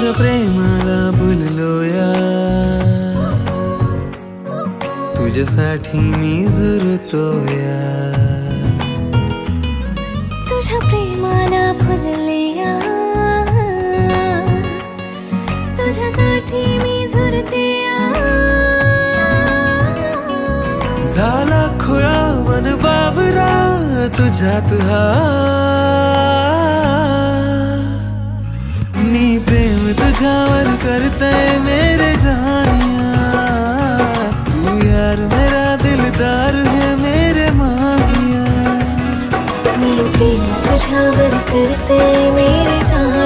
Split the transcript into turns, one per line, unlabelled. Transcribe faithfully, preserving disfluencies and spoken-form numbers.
तुझ्या प्रेमाला भुललो या, तुझ्यासाठी मी झुरतो या.
तुझ्या प्रेमाला भुलले या, तुझ्यासाठी मी झुरते या.
झाला खुळा मन बाबरा तुझ्यात हा, मी प्रेम तुझ्यावर करतय मेरे जानिया. तू यार मेरा दिलदार है मेरे माहिया.
मी प्रेम तुझ्यावर करते मेरे जानिया.